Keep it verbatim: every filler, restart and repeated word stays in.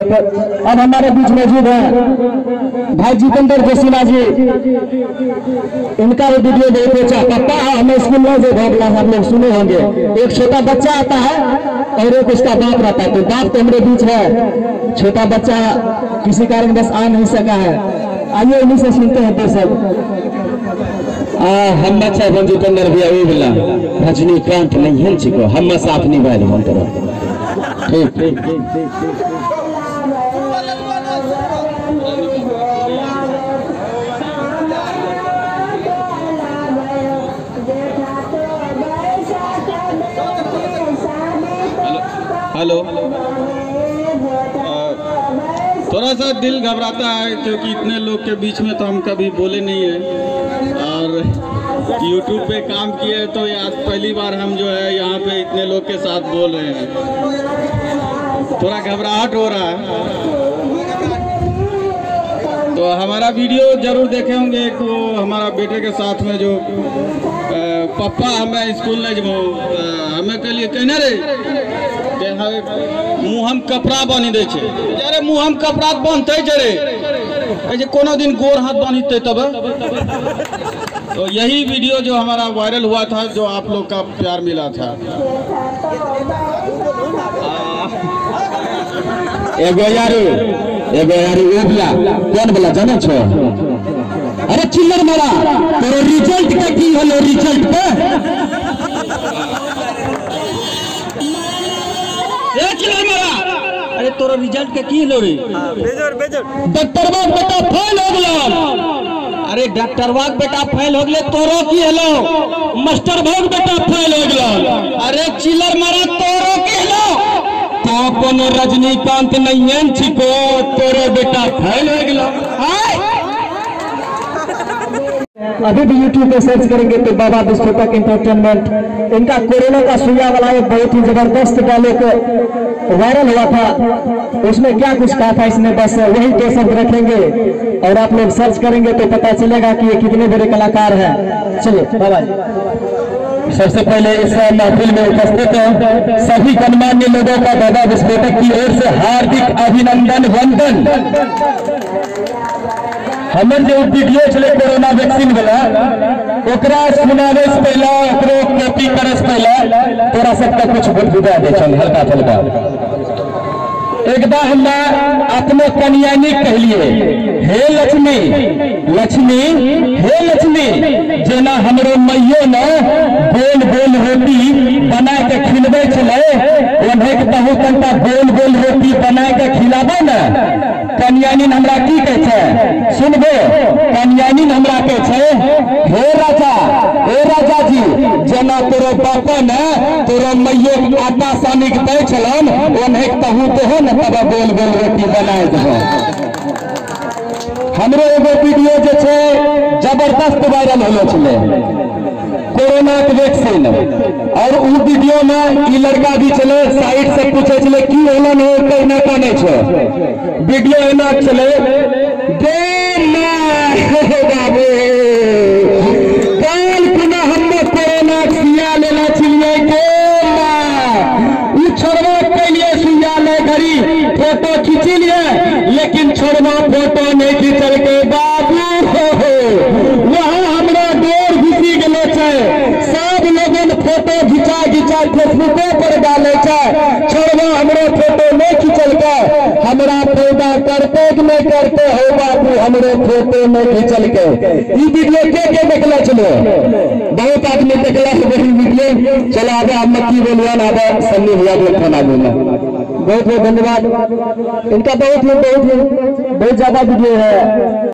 अब हमारे बीच मौजूद है भाई जितेंद्र जोशीला जी। इनका भी वीडियो नहीं पहुंचा। पापा हमें स्कूल में जो भागला आप लोग सुने होंगे, एक छोटा बच्चा आता है और एक उसका बाप रहता है। तो बाप तो हमारे बीच है, छोटा बच्चा किसी कारण बस आ नहीं सका है। आइए इन्हीं से सुनते हैं तो सब। हम बच्चा बन जितेंद्र भैया वो बोला रजनीकांत नहीं है चिको हम साथ नहीं भाई हम तरह ठीक हेलो। थोड़ा सा दिल घबराता है क्योंकि इतने लोग के बीच में तो हम कभी बोले नहीं है और यूट्यूब पे काम किए तो ये आज पहली बार हम जो है यहाँ पे इतने लोग के साथ बोल रहे हैं। थोड़ा घबराहट हो रहा है। तो हमारा वीडियो जरूर देखे होंगे। एक वो हमारा बेटे के साथ में जो पापा हमें स्कूल नहीं जब हमें के लिए कहने रे मुँह हम कपड़ा बांधी दे अरे मुँह हम कपड़ा बांधते जरे कोनो दिन गोर हाथ बांधते तब। तो यही वीडियो जो हमारा वायरल हुआ था, जो आप लोग का प्यार मिला था। एगो यारू एगो यारू ओबला कौन बोला जाने छो? अरे चिल्लर मारा तेरे रिजल्ट का की होलो रिजल्ट पे ए चिल्लर मारा अरे तोरा रिजल्ट के की होलो रे? बेजर बेजर डॉक्टर बाग बेटा फेल हो गलो। अरे डॉक्टर बाग बेटा फेल हो गले तोरो की हेलो? मास्टर भाग बेटा फेल हो गलो। अरे चिल्लर मारा तोरो की हेलो? तो कोनो रजनीकांत नहीं है छिको तोरो बेटा फेल हो गलो। अभी भी यूट्यूब पे सर्च करेंगे तो बाबा विस्फोटक एंटरटेनमेंट, इनका कोरोना का सुइया वाला एक बहुत ही जबरदस्त डायलॉग वायरल हुआ था। उसमें क्या कुछ कहा था इसने, बस वही दो शब्द रखेंगे और आप लोग सर्च करेंगे तो पता चलेगा कि ये कितने बड़े कलाकार हैं। चलिए बाबा। सबसे पहले इस महफिल में उपस्थित सभी गणमान्य लोगों का बाबा विस्फोटक की ओर से हार्दिक अभिनंदन वंदन। हमर जो वीडियो चले कोरोना वैक्सीन वाला ओकरा सुनावे से पहले ओकरो कॉपी करे से पहले तोरा सबका कुछ बुझा दे चल हल्का हल्का। एकदम हमरा अपने कन्यानी कहलिए हे लक्ष्मी लक्ष्मी हे लक्ष्मी जेना हमरो मैयो न गोल गोल रोटी बना के खिलबे चले ओन्हे के तहु तनका गोल गोल रोटी बना के खिलाबो न। कन्यानी हमरा की कहे छै सुनबो? कन्यानी हमरा कहे छै हे राजा हे राजा जी जेना तोरो बापा न तोरो मैयो आटा सानी के दै छलन ओन्हे के तहु तो न तब गोल गोल रोटी बनाए देबो। हमरो एगो वीडियो जे छै जबरदस्त वायरल होलो छले कोरोना के वैक्सीन और उ वीडियो में ई लड़का भी चले साइड से पूछे चले की होलन हो कहना काने छो? वीडियो एना चले दे बाबू काल पुनः हम कोरोना सुइया लेना चाहिए के छोड़वा के लिए सुइया ले घड़ी फोटो खींच लिए लेकिन छोड़वा फोटो नहीं खींचल के बाबू हो हो वहाँ हमरा डोर घुसी गलो छै। सब लोगन फोटो घिचा घिचा फेसबुको पर डाले छै, छोड़वा हमरो फोटो नहीं खींचल के हमरा फायदा करते कि नहीं करते हो बाबू हमरो फोटो नहीं खींचल के। ई वीडियो के के देखला चलो? बहुत आदमी देखला वही वीडियो। चलो आगे हम की बोलवान आगे सन्नी भैया बोल खाना बोलना। बहुत बहुत धन्यवाद। इनका बहुत ही बहुत ही बहुत ज्यादा वीडियो है।